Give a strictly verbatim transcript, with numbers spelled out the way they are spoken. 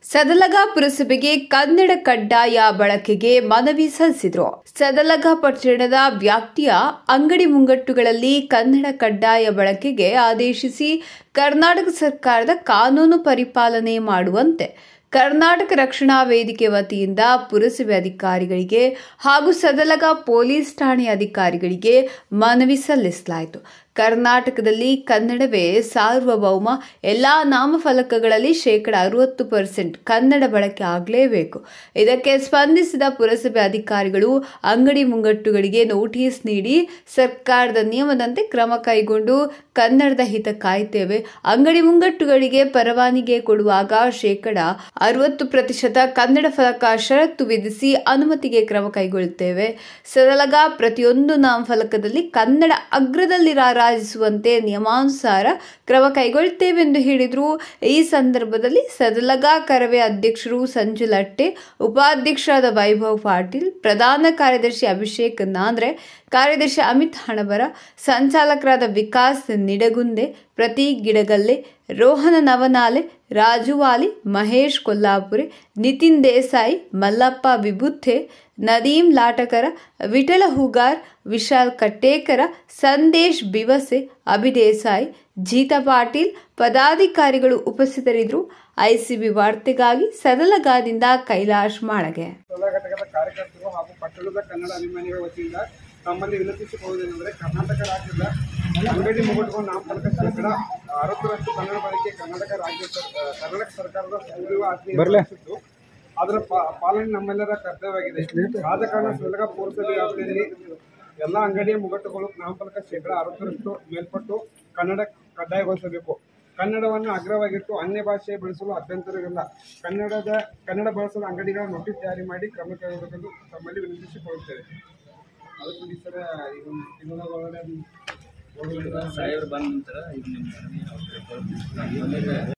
ಸದಲಗ ಪುರಸಭೆಗೆ ಕನ್ನಡ ಕಡ್ಡಾಯ ಬಳಕೆಗೆ ಮನವಿ ಸಲ್ಲಿಸಿದರು. ಸದಲಗ ಪಟ್ಟಣದ ವ್ಯಾಪ್ತಿಯ ಅಂಗಡಿ ಮುಂಗಟ್ಟುಗಳಲ್ಲಿ ಕನ್ನಡ ಕಡ್ಡಾಯ ಬಳಕೆಗೆ ಆದೇಶಿಸಿ ಕರ್ನಾಟಕ ಸರ್ಕಾರದ ಕಾನೂನು ಪರಿಪಾಲನೆ ಮಾಡುವಂತೆ ಕರ್ನಾಟಕ ರಕ್ಷಣಾ ವೇದಿಕೆ ವತಿಯಿಂದ ಪುರಸಭೆ ಅಧಿಕಾರಿಗಳಿಗೆ ಹಾಗೂ ಸದಲಗ ಪೊಲೀಸ್ ಠಾಣೆ ಅಧಿಕಾರಿಗಳಿಗೆ ಮನವಿ ಸಲ್ಲಿಸಲಾಯಿತು. ಕರ್ನಾಟಕದಲ್ಲಿ ಕನ್ನಡವೇ ಸಾರ್ವಭೌಮ. ಎಲ್ಲಾ ನಾಮಫಲಕಗಳಲ್ಲಿ ಶೇಕಡ ಅರವತ್ತು ಪರ್ಸೆಂಟ್ ಕನ್ನಡ ಬಳಕೆ ಆಗಲೇಬೇಕು. ಇದಕ್ಕೆ ಸ್ಪಂದಿಸಿದ ಪುರಸಭೆ ಅಧಿಕಾರಿಗಳು ಅಂಗಡಿ ಮುಂಗಟ್ಟುಗಳಿಗೆ ನೋಟಿಸ್ ನೀಡಿ ಸರ್ಕಾರದ ನಿಯಮದಂತೆ ಕ್ರಮ ಕೈಗೊಂಡು ಕನ್ನಡದ ಹಿತ ಕಾಯ್ತೇವೆ. ಅಂಗಡಿ ಮುಂಗಟ್ಟುಗಳಿಗೆ ಪರವಾನಗಿ ಕೊಡುವಾಗ ಶೇಕಡ ಅರವತ್ತು ಪ್ರತಿಶತ ಕನ್ನಡ ಫಲಕ ಷರತ್ತು ವಿಧಿಸಿ ಅನುಮತಿಗೆ ಕ್ರಮ ಕೈಗೊಳ್ಳುತ್ತೇವೆ. ಸದಲಗ ಪ್ರತಿಯೊಂದು ನಾಮಫಲಕದಲ್ಲಿ ಕನ್ನಡ ಅಗ್ರದಲ್ಲಿ ರಾರಾಜಿಸುವಂತೆ ನಿಯಮಾನುಸಾರ ಕ್ರಮ ಕೈಗೊಳ್ಳುತ್ತೇವೆ ಎಂದು ಹೇಳಿದರು. ಈ ಸಂದರ್ಭದಲ್ಲಿ ಸದಲಗ ಕರವೇ ಅಧ್ಯಕ್ಷರು ಸಂಜು ಲಟ್ಟೆ, ಉಪಾಧ್ಯಕ್ಷರಾದ ವೈಭವ್ ಪಾಟೀಲ್, ಪ್ರಧಾನ ಕಾರ್ಯದರ್ಶಿ ಅಭಿಷೇಕ್ ನಾಂದ್ರೆ, ಕಾರ್ಯದರ್ಶಿ ಅಮಿತ್ ಹಣಬರ, ಸಂಚಾಲಕರಾದ ವಿಕಾಸ್ ನಿಡಗುಂದೆ, ಪ್ರತೀಕ್ ಗಿಡಗಲ್ಲೆ, ರೋಹನ ನವನಾಲೆ, ರಾಜು ವಾಲಿ, ಮಹೇಶ್ ಕೊಲ್ಲಾಪುರೆ, ನಿತಿನ್ ದೇಸಾಯಿ, ಮಲ್ಲಪ್ಪ ವಿಭುತ್ತೆ, ನದೀಂ ಲಾಟಕರ, ವಿಠಲ ಹೂಗಾರ್, ವಿಶಾಲ್ ಕಟ್ಟೇಕರ, ಸಂದೇಶ್ ಬಿವಸೆ, ಅಭಿದೇಸಾಯಿ, ಜೀತಾ ಪಾಟೀಲ್ ಪದಾಧಿಕಾರಿಗಳು ಉಪಸ್ಥಿತರಿದ್ದರು. ಐಸಿಬಿ ವಾರ್ತೆಗಾಗಿ ಸದಲಗಾದಿಂದ ಕೈಲಾಶ್ ಮಾಳಗೆ. ಕಾರ್ಯಕರ್ತರು ಹಾಗೂ ಪಟ್ಟಣದ ಕನ್ನಡ ಅಭಿಮಾನಿಗಳ ವತಿಯಿಂದ ತಮ್ಮಲ್ಲಿ ವಿನಂತಿಸಿಕೊಳ್ಳುವುದೇನೆಂದರೆ ಕರ್ನಾಟಕ ರಾಜ್ಯದ ಅಂಗಡಿ ಮುಂಗಟ್ಟುಗಳ ನಾಮಫಲಕ ಶೇಕಡ ಅರವತ್ತರಷ್ಟು ಕನ್ನಡ ಬಳಕೆ ಕರ್ನಾಟಕ ರಾಜ್ಯ ಕರ್ನಾಟಕ ಸರ್ಕಾರದ ಸುಗ್ರೀವ ಆಜ್ಞೆಯಿದ್ದು ಅದರ ಪಾಲನೆ ನಮ್ಮೆಲ್ಲರ ಕರ್ತವ್ಯವಾಗಿದೆ. ಆದ ಕಾರಣ ಸದಲಗ ಪುರಸಭೆ ವ್ಯಾಪ್ತಿಯಲ್ಲಿ ಎಲ್ಲ ಅಂಗಡಿಯ ಮುಂಗಟ್ಟುಗಳು ನಾಮಫಲಕ ಶೇಕಡ ಅರವತ್ತರಷ್ಟು ಮೇಲ್ಪಟ್ಟು ಕನ್ನಡ ಕಡ್ಡಾಯಗೊಳಿಸಬೇಕು. ಕನ್ನಡವನ್ನು ಅಗ್ರವಾಗಿಟ್ಟು ಅನ್ಯ ಭಾಷೆ ಬಳಸಲು ಅಭ್ಯಂತರವಿಲ್ಲ. ಕನ್ನಡದ ಕನ್ನಡ ಬಳಸಲು ಅಂಗಡಿಗಳ ನೋಟಿಸ್ ಜಾರಿ ಮಾಡಿ ಕ್ರಮ ಕೈಗೊಳ್ಳಬೇಕೆಂದು ತಮ್ಮಲ್ಲಿ ವಿನಂತಿಸಿಕೊಳ್ಳುತ್ತೇವೆ. ಅದಕ್ಕೆ ಸರ ಈಗ ಸಾಹೇಬರು ಬಂದ ನಂತರ